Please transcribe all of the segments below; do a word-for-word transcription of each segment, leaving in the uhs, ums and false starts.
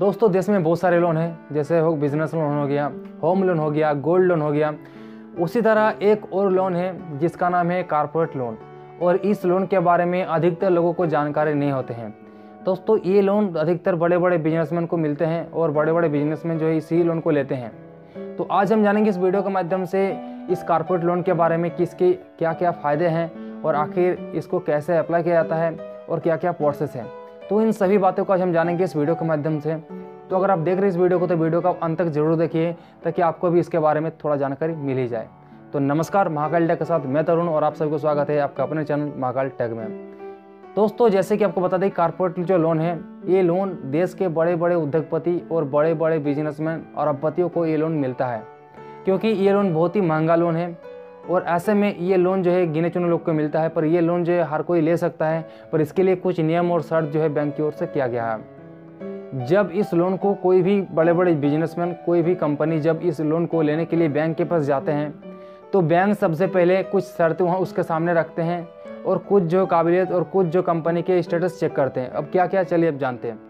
दोस्तों देश में बहुत सारे लोन हैं, जैसे हो बिजनेस लोन हो गया, होम लोन हो गया, गोल्ड लोन हो गया। उसी तरह एक और लोन है जिसका नाम है कारपोरेट लोन, और इस लोन के बारे में अधिकतर लोगों को जानकारी नहीं होते हैं। दोस्तों ये लोन अधिकतर बड़े बड़े बिजनेसमैन को मिलते हैं और बड़े बड़े बिजनेसमैन जो है इसी लोन को लेते हैं। तो आज हम जानेंगे इस वीडियो के माध्यम से इस कारपोरेट लोन के बारे में, किसके क्या क्या फ़ायदे हैं और आखिर इसको कैसे अप्लाई किया जाता है और क्या क्या प्रोसेस है। तो इन सभी बातों को आज हम जानेंगे इस वीडियो के माध्यम से। तो अगर आप देख रहे हैं इस वीडियो को तो वीडियो का अंत तक जरूर देखिए, ताकि आपको भी इसके बारे में थोड़ा जानकारी मिल ही जाए। तो नमस्कार, महाकाल टेक के साथ मैं तरुण और आप सभी को स्वागत है आपका अपने चैनल महाकाल टेक में। दोस्तों जैसे कि आपको बता दें, कारपोरेट जो लोन है, ये लोन देश के बड़े बड़े उद्योगपति और बड़े बड़े बिजनेसमैन और अरबपतियों को ये लोन मिलता है, क्योंकि ये लोन बहुत ही महंगा लोन है। और ऐसे में ये लोन जो है गिने चुने लोग को मिलता है, पर ये लोन जो है हर कोई ले सकता है, पर इसके लिए कुछ नियम और शर्त जो है बैंक की ओर से किया गया है। जब इस लोन को कोई भी बड़े बड़े बिजनेसमैन, कोई भी कंपनी जब इस लोन को लेने के लिए बैंक के पास जाते हैं, तो बैंक सबसे पहले कुछ शर्तें वहाँ उसके सामने रखते हैं और कुछ जो काबिलियत और कुछ जो कंपनी के स्टेटस चेक करते हैं। अब क्या क्या, चलिए अब जानते हैं।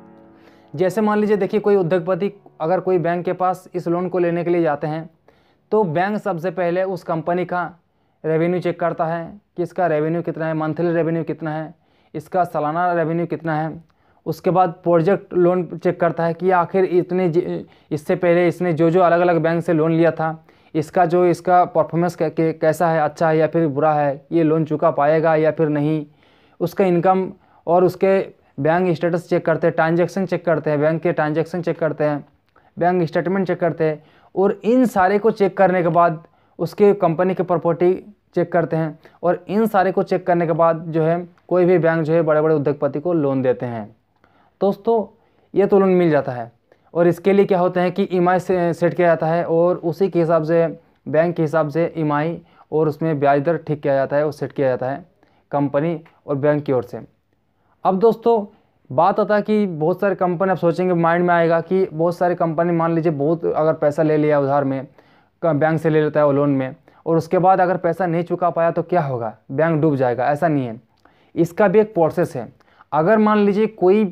जैसे मान लीजिए, देखिए कोई उद्योगपति अगर कोई बैंक के पास इस लोन को लेने के लिए जाते हैं, तो बैंक सबसे पहले उस कंपनी का रेवेन्यू चेक करता है कि इसका रेवेन्यू कितना है, मंथली रेवेन्यू कितना है, इसका सालाना रेवेन्यू कितना है। उसके बाद प्रोजेक्ट लोन चेक करता है कि आखिर इतने इससे पहले इसने जो जो अलग अलग बैंक से लोन लिया था, इसका जो इसका परफॉर्मेंस कैसा है, अच्छा है या फिर बुरा है, ये लोन चुका पाएगा या फिर नहीं। उसका इनकम और उसके बैंक स्टेटस चेक करते हैं, ट्रांजैक्शन चेक करते हैं, बैंक के ट्रांजैक्शन चेक करते हैं, बैंक स्टेटमेंट चेक करते हैं। और इन सारे को चेक करने के बाद उसके कंपनी के प्रॉपर्टी चेक करते हैं, और इन सारे को चेक करने के बाद जो है कोई भी बैंक जो है बड़े बड़े उद्योगपति को लोन देते हैं। दोस्तों ये तो लोन मिल जाता है, और इसके लिए क्या होता है कि ई एम आई से सेट किया जाता है, और उसी के हिसाब से बैंक के हिसाब से ई एम आई और उसमें ब्याज दर ठीक किया जाता है और सेट किया जाता है कंपनी और बैंक की ओर से। अब दोस्तों बात आता है कि बहुत सारे कंपनी, आप सोचेंगे माइंड में आएगा कि बहुत सारी कंपनी, मान लीजिए बहुत अगर पैसा ले लिया उधार में, बैंक से ले लेता है वो लोन में, और उसके बाद अगर पैसा नहीं चुका पाया तो क्या होगा, बैंक डूब जाएगा। ऐसा नहीं है, इसका भी एक प्रोसेस है। अगर मान लीजिए कोई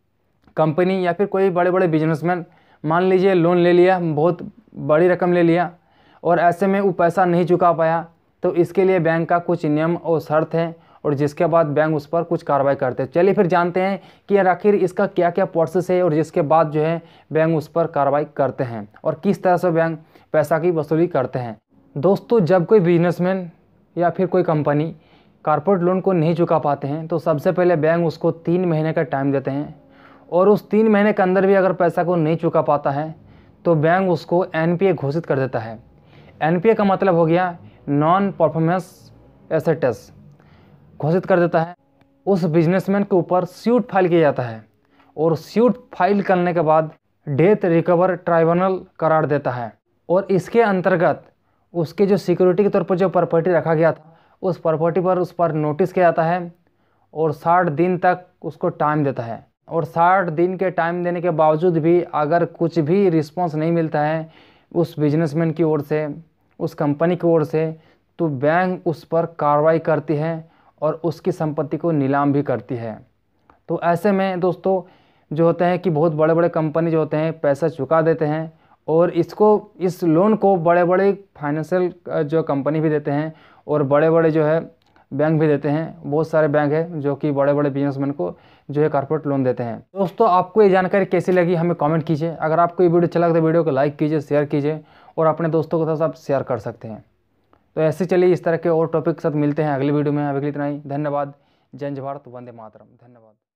कंपनी या फिर कोई बड़े बड़े बिजनेसमैन मान लीजिए लोन ले लिया, बहुत बड़ी रकम ले लिया, और ऐसे में वो पैसा नहीं चुका पाया, तो इसके लिए बैंक का कुछ नियम और शर्त है, और जिसके बाद बैंक उस पर कुछ कार्रवाई करते हैं। चलिए फिर जानते हैं कि यार आखिर इसका क्या क्या प्रोसेस है, और जिसके बाद जो है बैंक उस पर कार्रवाई करते हैं और किस तरह से बैंक पैसा की वसूली करते हैं। दोस्तों जब कोई बिजनेसमैन या फिर कोई कंपनी कारपोरेट लोन को नहीं चुका पाते हैं, तो सबसे पहले बैंक उसको तीन महीने का टाइम देते हैं, और उस तीन महीने के अंदर भी अगर पैसा को नहीं चुका पाता है तो बैंक उसको एन पी ए घोषित कर देता है। एन पी ए का मतलब हो गया नॉन परफॉर्मेंस एसेट्स घोषित कर देता है। उस बिजनेसमैन के ऊपर सूट फाइल किया जाता है, और सूट फाइल करने के बाद डेथ रिकवर ट्राइब्यूनल करार देता है, और इसके अंतर्गत उसके जो सिक्योरिटी के तौर पर जो प्रॉपर्टी रखा गया था, उस प्रॉपर्टी पर उस पर नोटिस किया जाता है, और साठ दिन तक उसको टाइम देता है। और साठ दिन के टाइम देने के बावजूद भी अगर कुछ भी रिस्पॉन्स नहीं मिलता है उस बिजनेसमैन की ओर से, उस कंपनी की ओर से, तो बैंक उस पर कार्रवाई करती है और उसकी संपत्ति को नीलाम भी करती है। तो ऐसे में दोस्तों जो होते हैं कि बहुत बड़े बड़े कंपनी जो होते हैं पैसा चुका देते हैं, और इसको इस लोन को बड़े बड़े फाइनेंशियल जो कंपनी भी देते हैं, और बड़े बड़े जो है बैंक भी देते हैं। बहुत सारे बैंक हैं जो कि बड़े बड़े बिजनेसमैन को जो है कारपोरेट लोन देते हैं। दोस्तों आपको ये जानकारी कैसी लगी हमें कमेंट कीजिए। अगर आपको ये वीडियो अच्छा लगा तो वीडियो को लाइक कीजिए, शेयर कीजिए, और अपने दोस्तों के साथ आप शेयर कर सकते हैं। तो ऐसे चलिए इस तरह के और टॉपिक के साथ मिलते हैं अगली वीडियो में। अभी के लिए इतना ही, धन्यवाद। जय हिंद, भारत, वंदे मातरम। धन्यवाद।